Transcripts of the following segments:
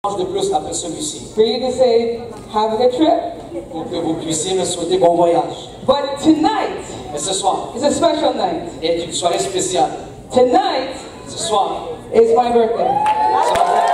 de plus après celui-ci. For you to say, have a good trip. Pour que vous puissiez me souhaiter bon voyage. But tonight Mais ce soir is a special night. est une soirée spéciale. Tonight Ce soir, is my birthday. c'est ma fête.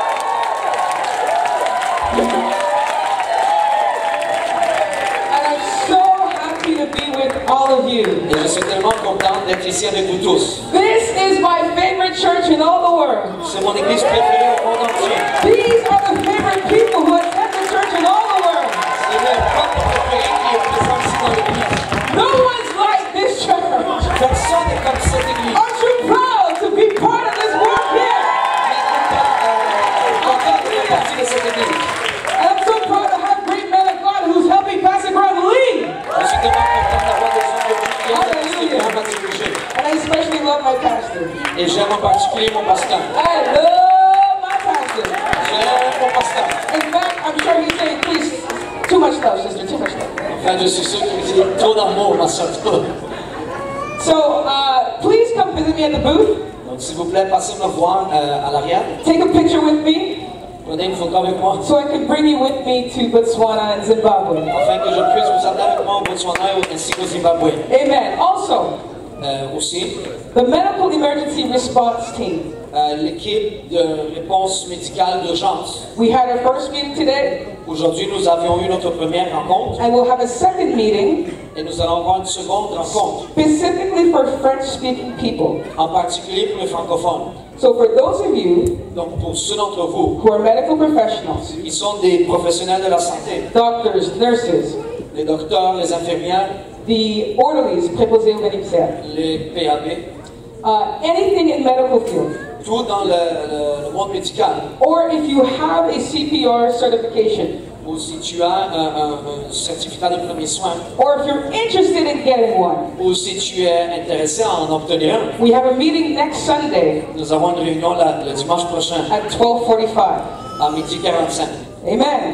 And I'm so happy to be with all of you. Et je suis tellement content d'être ici avec vous tous. This is my favorite church in all the world. C'est mon église préférée au monde entier. These are the favorite people who attend the church in all the world. C'est le peuple préféré qui est présent ici dans l'église. No one's like this church. Personne n'est comme cette église. Aren't you proud to be part of this work here? Content de faire partie de cette église. And I'm so proud to have great men of God who's helping Pastor Graham lead. Je suis tellement content d'avoir des gens de Dieu qui aident à diriger. And I especially love my pastor. Et j'aime en particulier mon pasteur. I love my pastor. J'aime mon pasteur. In fact, I'm sure he's saying, please, too much love, sister, too much love. Enfin, je suis sûr qu'il dit trop d'amour, ma soeur. So, please come visit me at the booth. Donc, s'il vous plaît, passez me voir à l'arrière. Take a picture with me Prenez une photo avec moi, so I can bring you with me to Botswana and Zimbabwe. afin que je puisse vous amener avec moi au Botswana ainsi qu'au Zimbabwe. Amen. Also, Aussi, the Medical Emergency Response Team. l'équipe de réponse médicale d'urgence. We had our first meeting today, Aujourd'hui, nous avions eu notre première rencontre and we'll have a second meeting et nous allons avoir une seconde rencontre, specifically for French-speaking people. en particulier pour les francophones. So for those of you Donc, pour ceux d'entre vous who are medical professionals, qui sont des professionnels de la santé, doctors, nurses, les docteurs, les infirmières, the orderlies, préposés aux bénéficiaires, les PAB, anything in medical field, tout dans le monde médical, or if you have a CPR certification, ou si tu as un certificat de premiers soins, or if you're interested in getting one, ou si tu es intéressé à en obtenir un, we have a meeting next Sunday nous avons une réunion le dimanche prochain at 12:45. à 12h45. Amen.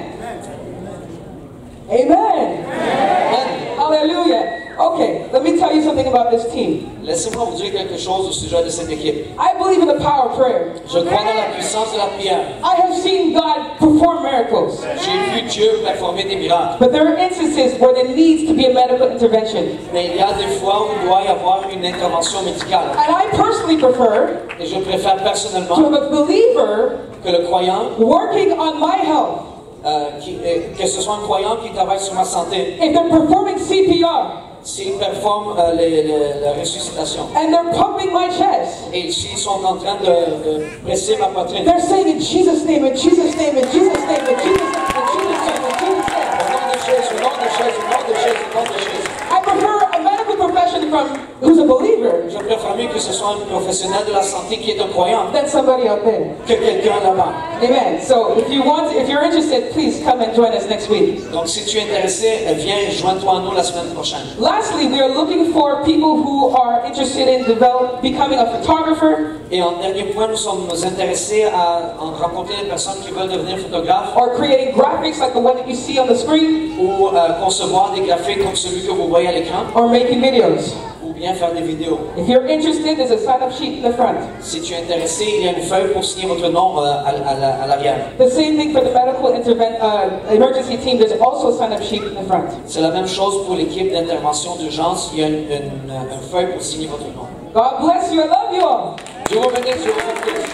Amen. Hallelujah. Okay, let me tell you something about this team. Laissez-moi vous dire quelque chose au sujet de cette équipe. I believe in the power of prayer. Je crois dans la puissance de la prière. I have seen God perform miracles. J'ai vu Dieu performer des miracles. But there are instances where there needs to be a medical intervention. Mais il y a des fois où il doit y avoir une intervention médicale. And I personally prefer Et je préfère to personnellement have a believer que le croyant, working on my health. que ce soit un croyant qui travaille sur ma santé, If they're performing CPR s'il performe la ressuscitation, and they're pumping my chest, et s'ils sont en train de presser ma poitrine, they're saying in Jesus' name, in Jesus' name, in Jesus' name, in Jesus' name, in Jesus' name, in Jesus' name. au nom de Jésus, au nom de Jésus, au nom de Jésus, au nom de Jésus. I prefer a medical profession who's a believer Je préfère mieux que ce soit un professionnel de la santé qui est un croyant than somebody out there. que quelqu'un là-bas. Amen. So if you're interested, please come and join us next week. Donc si tu es intéressé, viens et joins-toi à nous la semaine prochaine. Lastly, we are looking for people who are interested in becoming a photographer Et en dernier point, nous sommes intéressés à rencontrer des personnes qui veulent devenir photographes or creating graphics like the one that you see on the screen ou concevoir des graphiques comme celui que vous voyez à l'écran or making videos. ou bien faire des vidéos. If you're interested, there's a sign-up sheet in the front. Si tu es intéressé, il y a une feuille pour signer votre nom à l'arrière. The same thing for the medical emergency team. There's also a sign-up sheet in the front. C'est la même chose pour l'équipe d'intervention d'urgence. Il y a une feuille pour signer votre nom. God bless you. I love you all. Dieu vous bénisse, Dieu vous bénisse.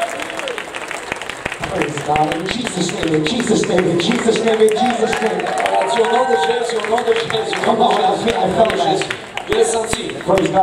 Praise God. In Jesus' name, in Jesus' name, in Jesus' name, in Jesus' name. Voilà, Dieu, au nom de Jésus, au nom de Jésus, au nom de Jésus, au nom de Jésus. Je l'ai senti. Praise God.